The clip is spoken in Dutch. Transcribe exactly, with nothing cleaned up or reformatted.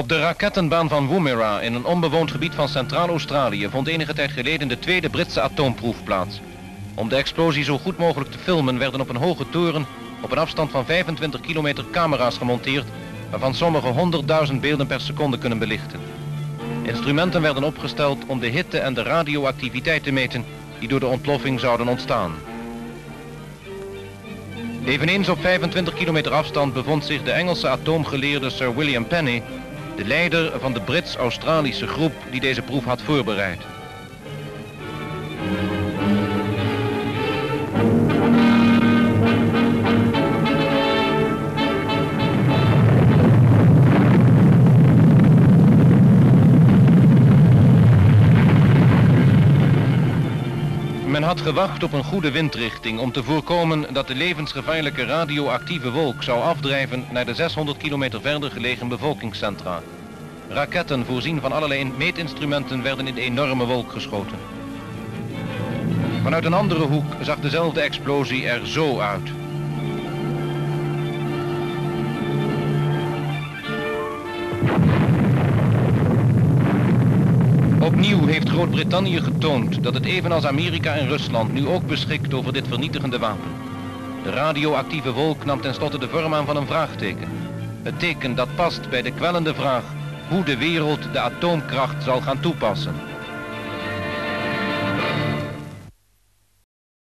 Op de rakettenbaan van Woomera in een onbewoond gebied van Centraal-Australië vond enige tijd geleden de tweede Britse atoomproef plaats. Om de explosie zo goed mogelijk te filmen werden op een hoge toren op een afstand van vijfentwintig kilometer camera's gemonteerd, waarvan sommige honderdduizend beelden per seconde kunnen belichten. Instrumenten werden opgesteld om de hitte en de radioactiviteit te meten die door de ontploffing zouden ontstaan. Eveneens op vijfentwintig kilometer afstand bevond zich de Engelse atoomgeleerde Sir William Penny, de leider van de Brits-Australische groep die deze proef had voorbereid. Men had gewacht op een goede windrichting om te voorkomen dat de levensgevaarlijke radioactieve wolk zou afdrijven naar de zeshonderd kilometer verder gelegen bevolkingscentra. Raketten voorzien van allerlei meetinstrumenten werden in de enorme wolk geschoten. Vanuit een andere hoek zag dezelfde explosie er zo uit. Opnieuw heeft Groot-Brittannië getoond dat het evenals Amerika en Rusland nu ook beschikt over dit vernietigende wapen. De radioactieve wolk nam tenslotte de vorm aan van een vraagteken. Het teken dat past bij de kwellende vraag hoe de wereld de atoomkracht zal gaan toepassen.